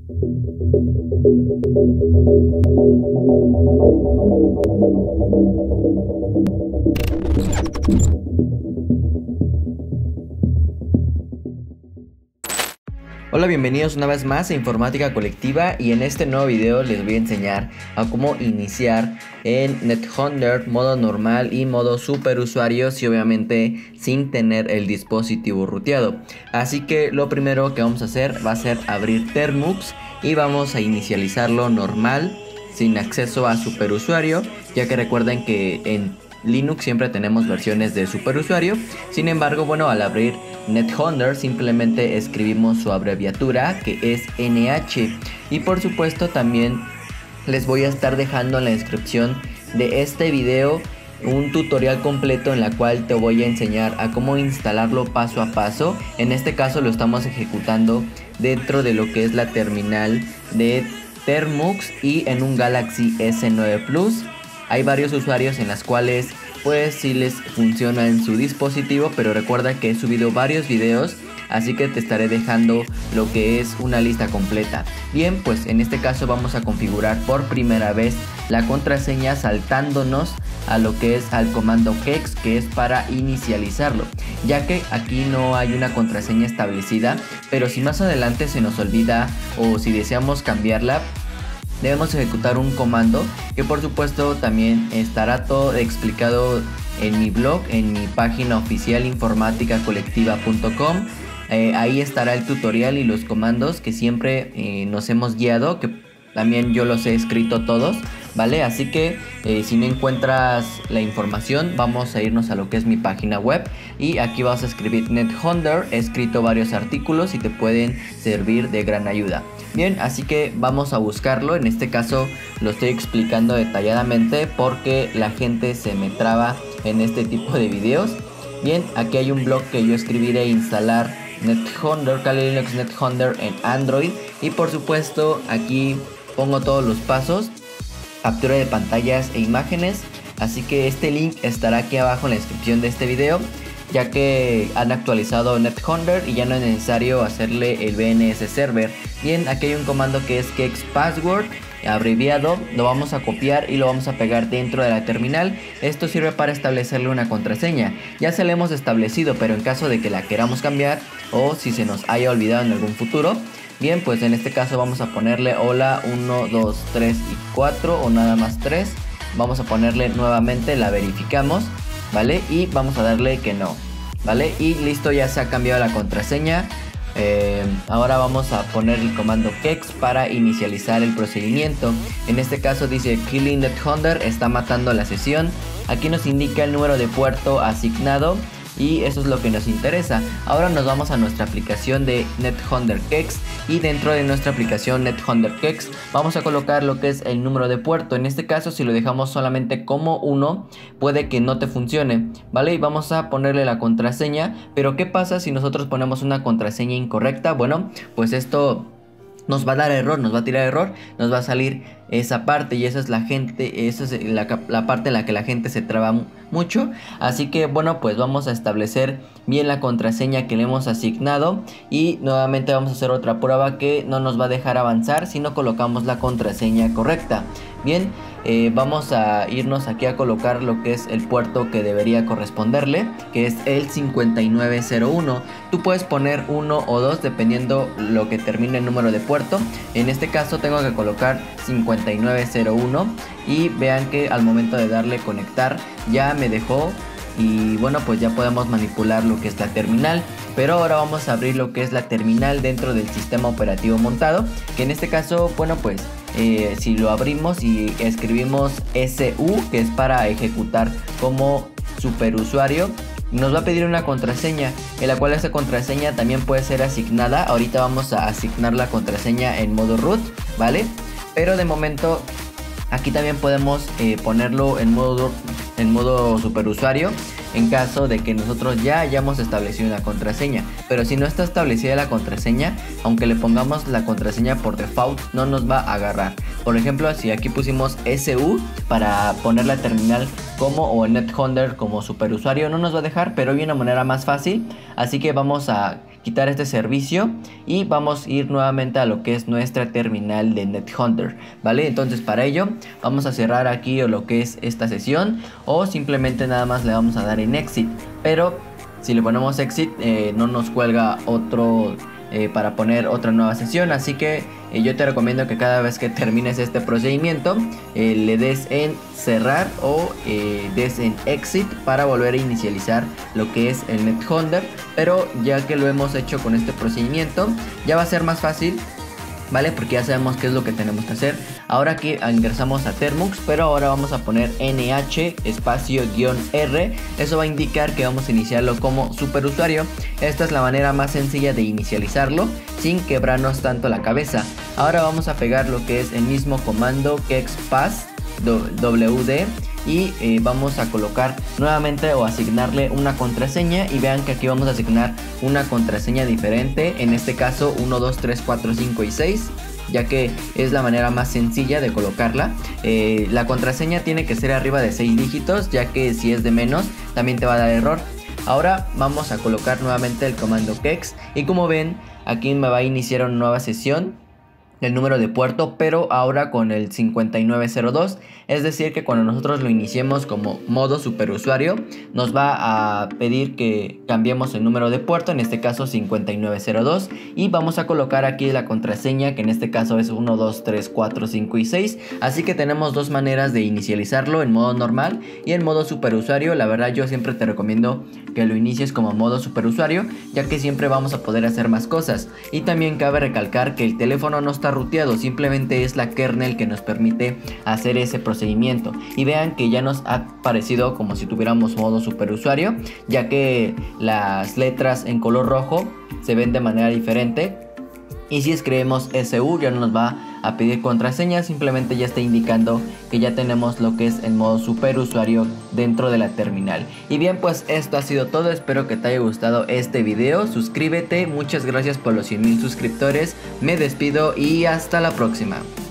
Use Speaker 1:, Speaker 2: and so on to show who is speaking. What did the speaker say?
Speaker 1: Hola, bienvenidos una vez más a Informática Colectiva, y en este nuevo video les voy a enseñar a cómo iniciar en NetHunter modo normal y modo superusuarios, y obviamente sin tener el dispositivo rooteado. Así que lo primero que vamos a hacer va a ser abrir Termux y vamos a inicializarlo normal sin acceso a superusuario, ya que recuerden que en Linux siempre tenemos versiones de superusuario. Sin embargo, bueno, al abrir NetHunter simplemente escribimos su abreviatura, que es NH, y por supuesto también les voy a estar dejando en la descripción de este video un tutorial completo en la cual te voy a enseñar a cómo instalarlo paso a paso. En este caso lo estamos ejecutando dentro de lo que es la terminal de Termux y en un Galaxy S9 Plus. Hay varios usuarios en las cuales pues sí les funciona en su dispositivo, pero recuerda que he subido varios videos, así que te estaré dejando lo que es una lista completa. Bien, pues en este caso vamos a configurar por primera vez la contraseña saltándonos a lo que es al comando hex, que es para inicializarlo, ya que aquí no hay una contraseña establecida, pero si más adelante se nos olvida o si deseamos cambiarla, debemos ejecutar un comando que por supuesto también estará todo explicado en mi blog, en mi página oficial informaticacolectiva.com. Ahí estará el tutorial y los comandos que siempre nos hemos guiado, que también yo los he escrito todos, ¿vale? Así que si no encuentras la información, vamos a irnos a lo que es mi página web, y aquí vas a escribir NetHunter. He escrito varios artículos y te pueden servir de gran ayuda. Bien, así que vamos a buscarlo. En este caso lo estoy explicando detalladamente porque la gente se me traba en este tipo de videos. Bien, aquí hay un blog que yo escribiré: instalar NetHunter, Kali Linux NetHunter en Android, y por supuesto aquí pongo todos los pasos, captura de pantallas e imágenes. Así que este link estará aquí abajo en la descripción de este video, ya que han actualizado NetHunter y ya no es necesario hacerle el BNS server. Bien, aquí hay un comando que es kexpassword abreviado, lo vamos a copiar y lo vamos a pegar dentro de la terminal. Esto sirve para establecerle una contraseña. Ya se la hemos establecido, pero en caso de que la queramos cambiar o si se nos haya olvidado en algún futuro, bien, pues en este caso vamos a ponerle hola 1, 2, 3 y 4, o nada más 3. Vamos a ponerle nuevamente, la verificamos, ¿vale? Y vamos a darle que no, ¿vale? Y listo, ya se ha cambiado la contraseña. Ahora vamos a poner el comando kex para inicializar el procedimiento. En este caso dice killing NetHunter, está matando la sesión. Aquí nos indica el número de puerto asignado y eso es lo que nos interesa. Ahora nos vamos a nuestra aplicación de NetHunter kex, y dentro de nuestra aplicación NetHunter kex vamos a colocar lo que es el número de puerto. En este caso, si lo dejamos solamente como 1, puede que no te funcione, ¿vale? Y vamos a ponerle la contraseña. Pero ¿qué pasa si nosotros ponemos una contraseña incorrecta? Bueno, pues esto nos va a dar error, nos va a tirar error, nos va a salir esa parte, y esa es la parte en la que la gente se traba mucho. Así que bueno, pues vamos a establecer bien la contraseña que le hemos asignado, y nuevamente vamos a hacer otra prueba que no nos va a dejar avanzar si no colocamos la contraseña correcta. Bien, vamos a irnos aquí a colocar lo que es el puerto que debería corresponderle, que es el 5901. Tú puedes poner 1 o 2 dependiendo lo que termine el número de puerto. En este caso tengo que colocar 5901, y vean que al momento de darle conectar ya me dejó, y bueno, pues ya podemos manipular lo que es la terminal. Pero ahora vamos a abrir lo que es la terminal dentro del sistema operativo montado, que en este caso, bueno, pues si lo abrimos y escribimos SU, que es para ejecutar como superusuario, nos va a pedir una contraseña, en la cual esa contraseña también puede ser asignada. Ahorita vamos a asignar la contraseña en modo root, ¿vale? Pero de momento aquí también podemos ponerlo en modo superusuario, en caso de que nosotros ya hayamos establecido una contraseña. Pero si no está establecida la contraseña, aunque le pongamos la contraseña por default, no nos va a agarrar. Por ejemplo, si aquí pusimos SU para poner la terminal o en NetHunter como superusuario, no nos va a dejar, pero hay una manera más fácil. Así que vamos a quitar este servicio y vamos a ir nuevamente a lo que es nuestra terminal de NetHunter, ¿vale? Entonces para ello vamos a cerrar aquí lo que es esta sesión, o simplemente nada más le vamos a dar en Exit, pero si le ponemos Exit no nos cuelga otro para poner otra nueva sesión, así que yo te recomiendo que cada vez que termines este procedimiento le des en cerrar o des en Exit para volver a inicializar lo que es el NetHunter. Pero ya que lo hemos hecho con este procedimiento, ya va a ser más fácil, ¿vale? Porque ya sabemos qué es lo que tenemos que hacer. Ahora aquí ingresamos a Termux, pero ahora vamos a poner NH espacio -R. Eso va a indicar que vamos a iniciarlo como superusuario. Esta es la manera más sencilla de inicializarlo sin quebrarnos tanto la cabeza. Ahora vamos a pegar lo que es el mismo comando kexpass wd y vamos a colocar nuevamente o asignarle una contraseña, y vean que aquí vamos a asignar una contraseña diferente, en este caso 1 2 3 4 5 y 6, ya que es la manera más sencilla de colocarla. La contraseña tiene que ser arriba de 6 dígitos, ya que si es de menos también te va a dar error. Ahora vamos a colocar nuevamente el comando kex, y como ven aquí me va a iniciar una nueva sesión, el número de puerto, pero ahora con el 5902. Es decir que cuando nosotros lo iniciemos como modo superusuario, nos va a pedir que cambiemos el número de puerto, en este caso 5902, y vamos a colocar aquí la contraseña, que en este caso es 1 2 3 4 5 y 6. Así que tenemos dos maneras de inicializarlo, en modo normal y en modo superusuario. La verdad yo siempre te recomiendo que lo inicies como modo superusuario, ya que siempre vamos a poder hacer más cosas. Y también cabe recalcar que el teléfono no está ruteado, simplemente es la kernel que nos permite hacer ese procedimiento. Y vean que ya nos ha parecido como si tuviéramos modo superusuario, ya que las letras en color rojo se ven de manera diferente. Y si escribimos SU ya no nos va a pedir contraseña, simplemente ya está indicando que ya tenemos lo que es el modo superusuario dentro de la terminal. Y bien, pues esto ha sido todo, espero que te haya gustado este video, suscríbete, muchas gracias por los 100,000 suscriptores, me despido y hasta la próxima.